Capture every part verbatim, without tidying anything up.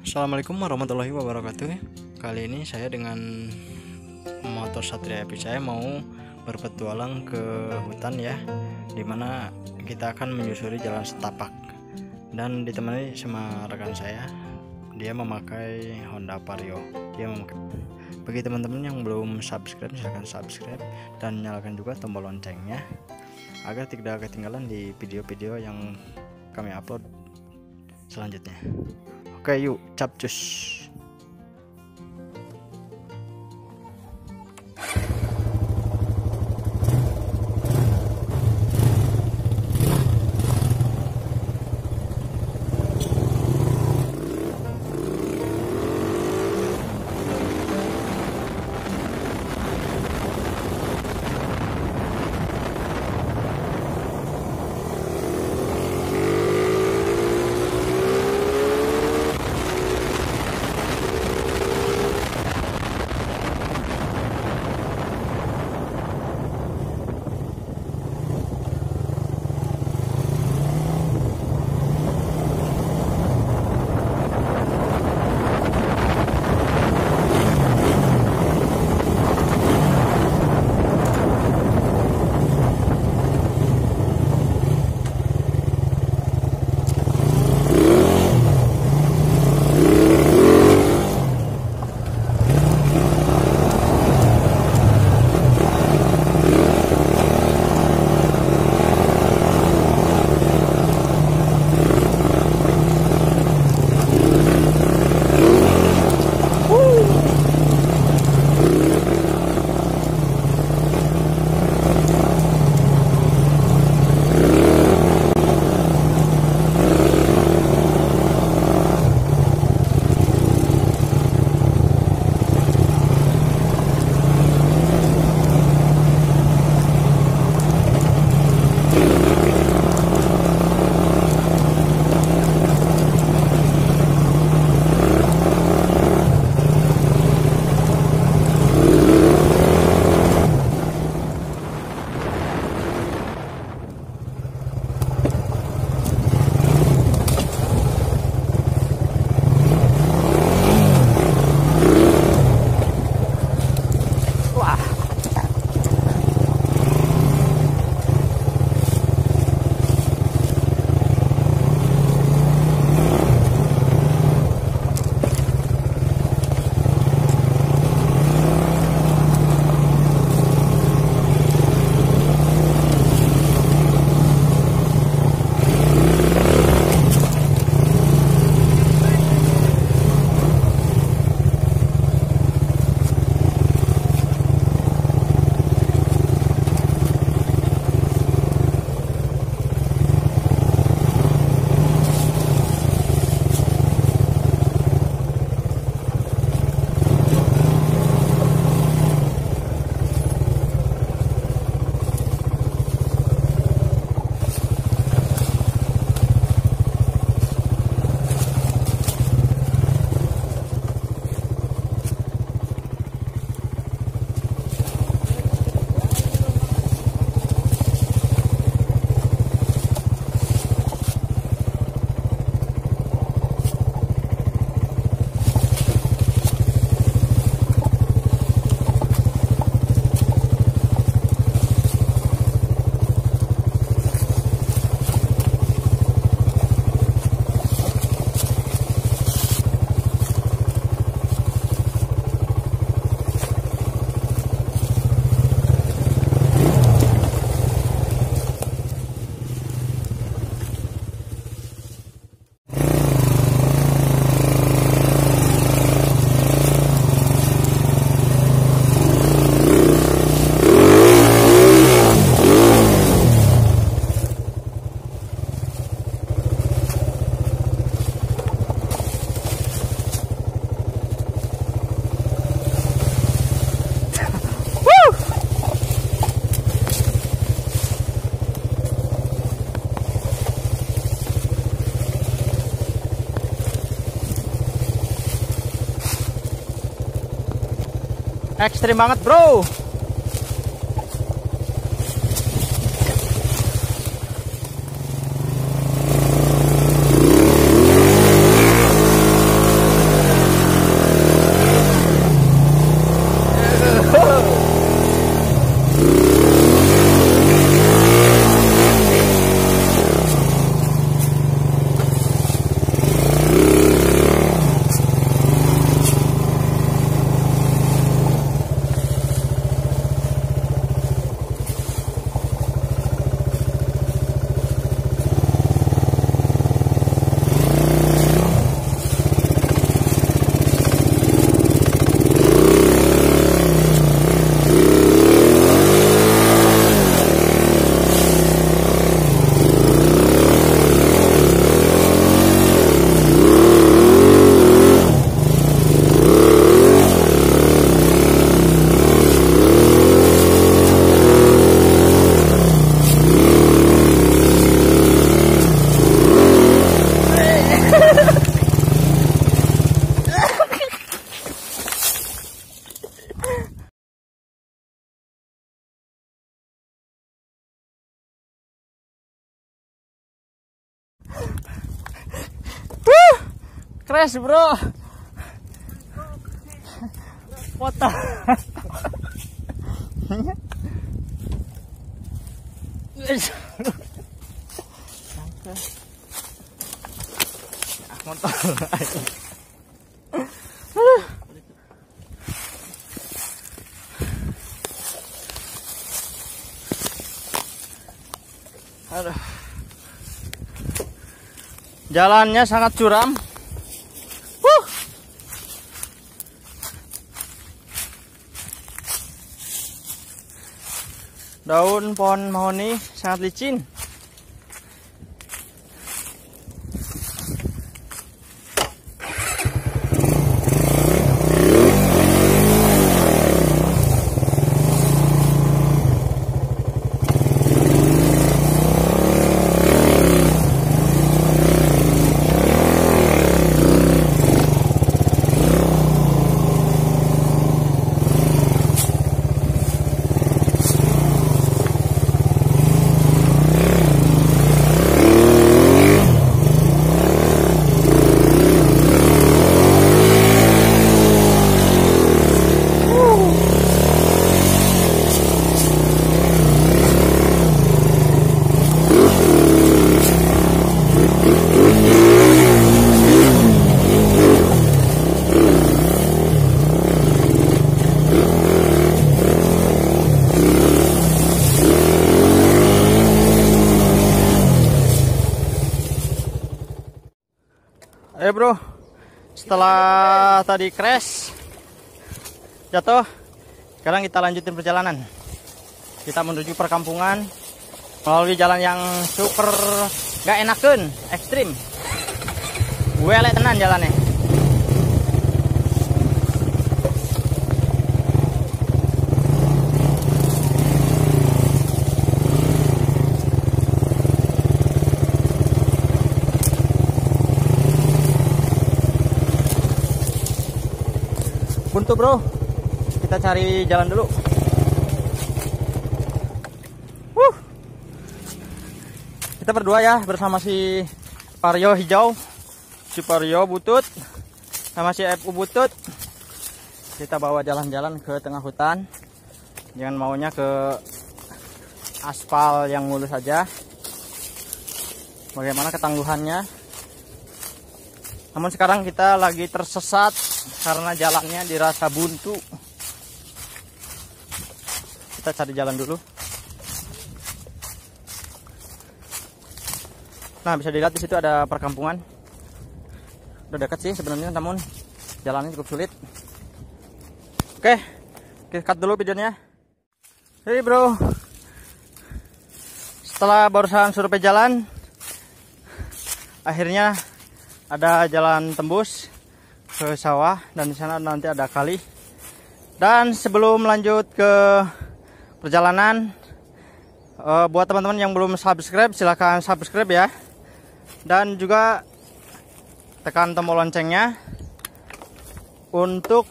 Assalamualaikum warahmatullahi wabarakatuh. Kali ini saya dengan motor Satria Epic saya mau berpetualang ke hutan ya, dimana kita akan menyusuri jalan setapak dan ditemani sama rekan saya. Dia memakai Honda Vario. Dia memakai. Bagi teman-teman yang belum subscribe, silahkan subscribe dan nyalakan juga tombol loncengnya agar tidak ketinggalan di video-video yang kami upload selanjutnya. Oke, yuk capcus. Ekstrim banget, bro. Crash bro. Foto. Motor. Aduh. Jalannya sangat curam. Huh. Daun pohon mahoni sangat licin. Eh bro, setelah tadi crash jatuh, sekarang kita lanjutin perjalanan. Kita menuju perkampungan melalui jalan yang super gak enakeun, ekstrim. Gue lek tenan jalannya. Buntu bro, kita cari jalan dulu. Wuh. Kita berdua ya bersama si Vario hijau, si Vario butut, sama si F U butut. Kita bawa jalan-jalan ke tengah hutan. Jangan maunya ke aspal yang mulus saja. Bagaimana ketangguhannya? Namun sekarang kita lagi tersesat karena jalannya dirasa buntu. Kita cari jalan dulu. Nah, bisa dilihat di situ ada perkampungan. Udah dekat sih sebenarnya, namun jalannya cukup sulit. Oke, kita cut dulu videonya. Hey bro, setelah barusan survei jalan, akhirnya ada jalan tembus ke sawah dan di sana nanti ada kali. Dan sebelum lanjut ke perjalanan, uh, buat teman-teman yang belum subscribe silahkan subscribe ya, dan juga tekan tombol loncengnya untuk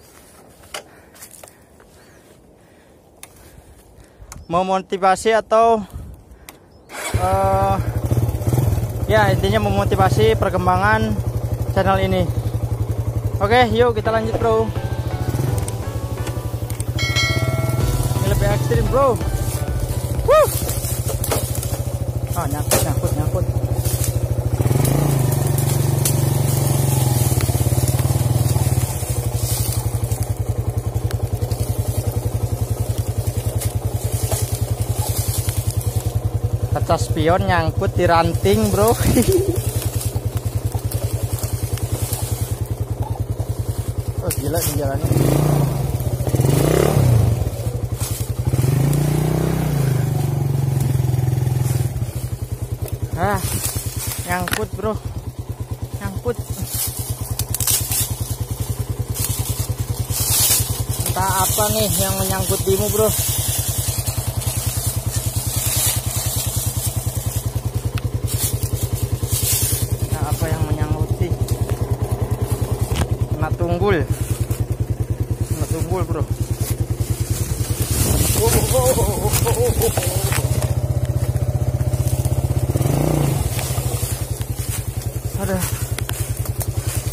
memotivasi atau uh, ya intinya memotivasi perkembangan channel ini. Oke, yuk kita lanjut bro. Ini lebih ekstrim bro. Wuh. Ah, nyangkut nyangkut nyangkut. Kaca spion nyangkut di ranting bro. Oh gila di jalannya. Ah, nyangkut bro, nyangkut. Entah apa nih yang menyangkut dimu bro. Entah apa yang menyangkuti. Kena tunggul, kena tunggul bro. Oh, oh, oh, oh, oh, oh, oh. Aduh.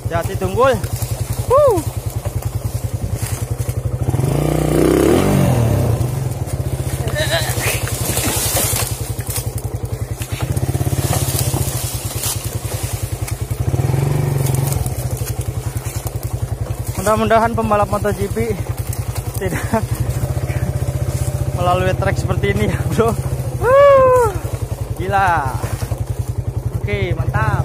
Hati tunggul. Wuh. Mudah-mudahan pembalap MotoGP tidak melalui trek seperti ini ya bro. uh, Gila. Oke, mantap.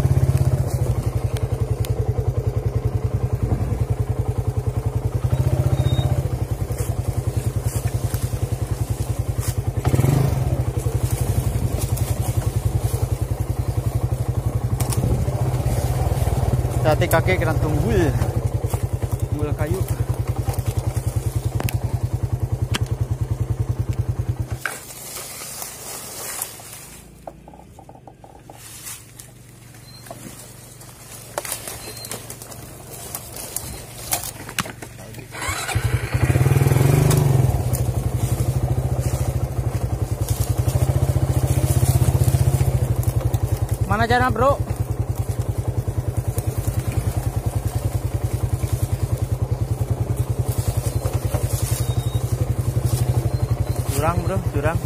Hati kaki kena tunggul. Tunggul kayu. Mana jalan bro? Jurang bro, jurang.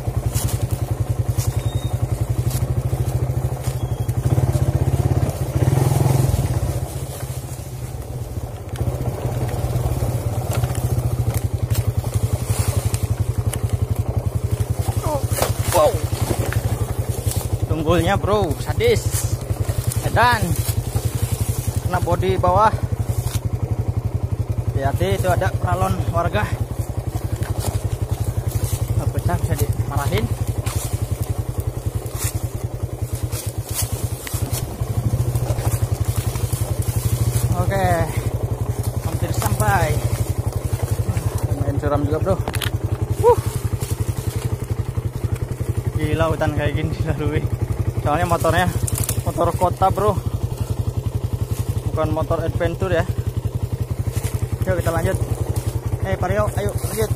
Wow. Tunggulnya bro, sadis. Edan. Kena bodi bawah. Hati-hati, itu ada peralon warga. Pecah, bisa dimarahin. Oke, hampir sampai. Lumayan curam juga bro. Wuh. Gila hutan kayak gini dilalui. Soalnya motornya motor kota bro, bukan motor adventure ya. Yuk kita lanjut. Eh hey, Vario, ayo lanjut.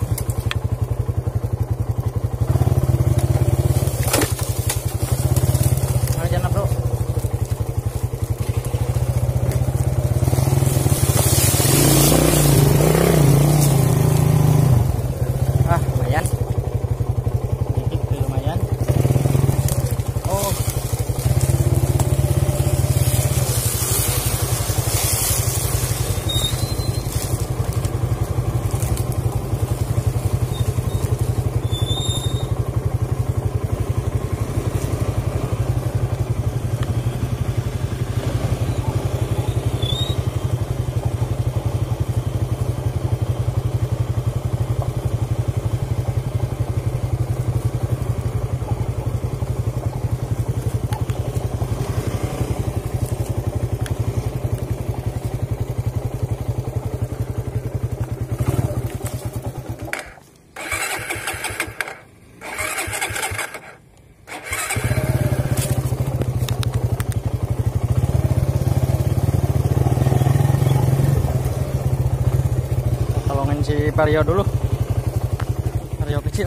Si Vario dulu, Vario kecil.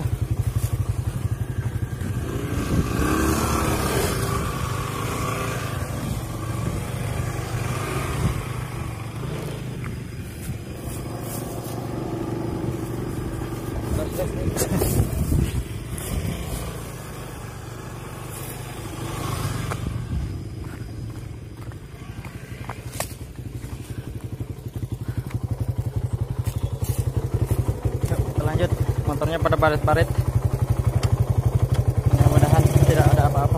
Lanjut, motornya pada baret-baret. Mudah-mudahan tidak ada apa-apa.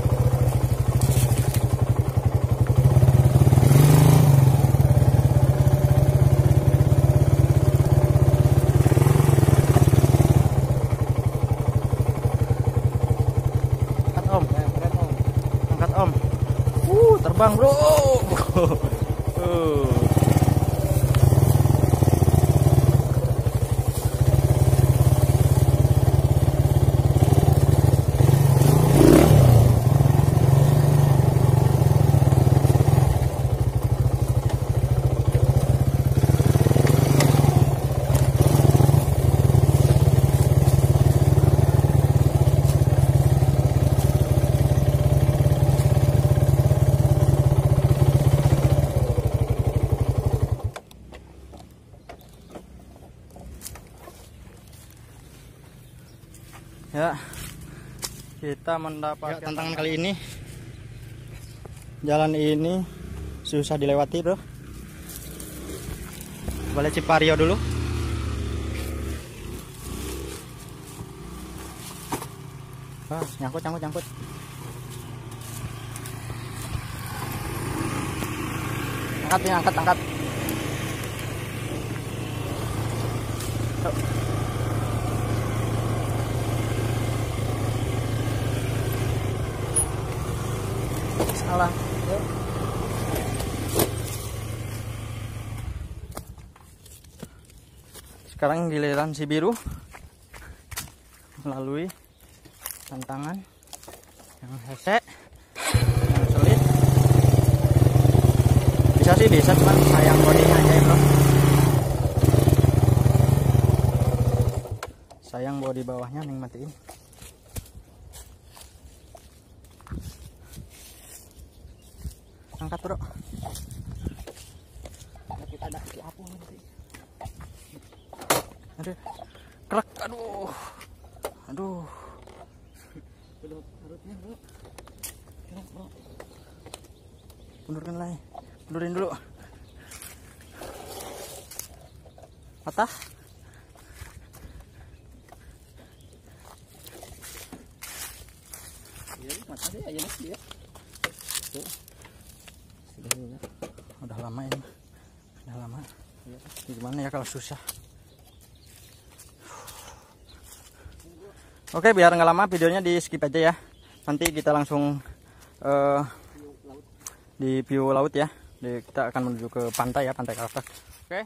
Angkat om, angkat om. Uh, terbang bro. uh. kita mendapat ya, tantangan kali ini. Jalan ini susah dilewati, bro. Boleh Cipario dulu. Ah, nyangkut, nyangkut, nyangkut. Angkat nih, angkat, angkat. Oh. Salah. Sekarang giliran si biru melalui tantangan yang hese, yang sulit. Bisa sih bisa, cuman sayang bodinya aja ya, bro. Sayang bodi bawahnya nih, matiin. Angkat, bro. Kita ada di apung nanti. Aduh, krek, aduh, aduh. Mundurkan lagi, mundurin dulu. Patah. Iya, patah sih aja dia. Tuh. Udah lama ini, udah lama. Gimana ya kalau susah? Oke, biar nggak lama videonya di skip aja ya. Nanti kita langsung uh, di view laut ya. Di, kita akan menuju ke pantai ya, pantai Karapiak. Oke.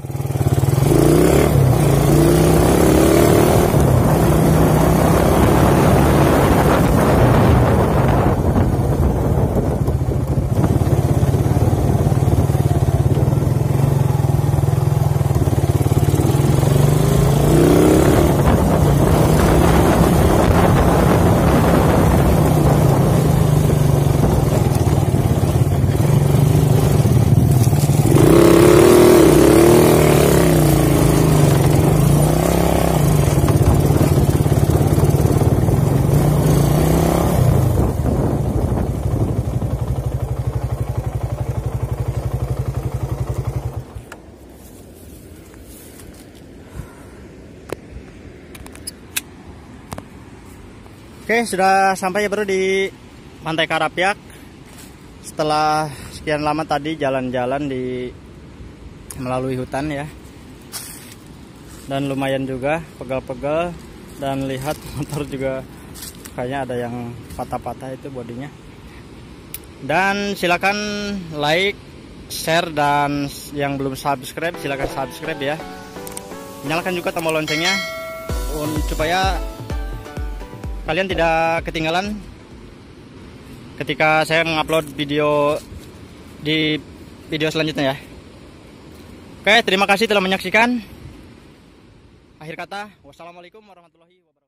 Oke, sudah sampai ya bro di pantai Karapiak. Setelah sekian lama tadi jalan-jalan di melalui hutan ya. Dan lumayan juga pegal-pegal, dan lihat motor juga kayaknya ada yang patah-patah itu bodinya. Dan silakan like, share, dan yang belum subscribe silakan subscribe ya. Nyalakan juga tombol loncengnya supaya kalian tidak ketinggalan ketika saya mengupload video di video selanjutnya ya. Oke, terima kasih telah menyaksikan. Akhir kata, wassalamualaikum warahmatullahi wabarakatuh.